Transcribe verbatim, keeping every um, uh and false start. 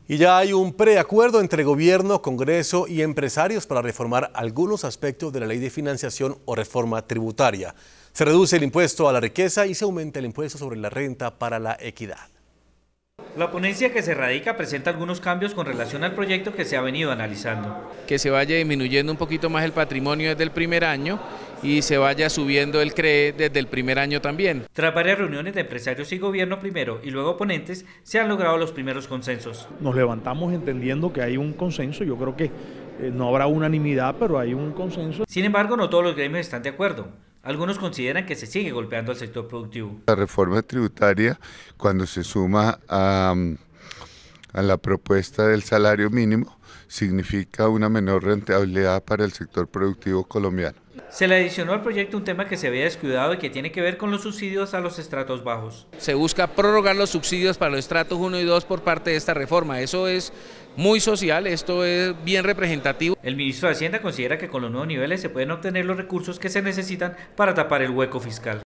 Y ya hay un preacuerdo entre gobierno, Congreso y empresarios para reformar algunos aspectos de la ley de financiación o reforma tributaria. Se reduce el impuesto a la riqueza y se aumenta el impuesto sobre la renta para la equidad. La ponencia que se radica presenta algunos cambios con relación al proyecto que se ha venido analizando. Que se vaya disminuyendo un poquito más el patrimonio desde el primer año y se vaya subiendo el C R E desde el primer año también. Tras varias reuniones de empresarios y gobierno primero y luego ponentes, se han logrado los primeros consensos. Nos levantamos entendiendo que hay un consenso, yo creo que eh, no habrá unanimidad, pero hay un consenso. Sin embargo, no todos los gremios están de acuerdo. Algunos consideran que se sigue golpeando al sector productivo. La reforma tributaria, cuando se suma a, a la propuesta del salario mínimo, significa una menor rentabilidad para el sector productivo colombiano. Se le adicionó al proyecto un tema que se había descuidado y que tiene que ver con los subsidios a los estratos bajos. Se busca prorrogar los subsidios para los estratos uno y dos por parte de esta reforma. Eso es muy social, esto es bien representativo. El ministro de Hacienda considera que con los nuevos niveles se pueden obtener los recursos que se necesitan para tapar el hueco fiscal.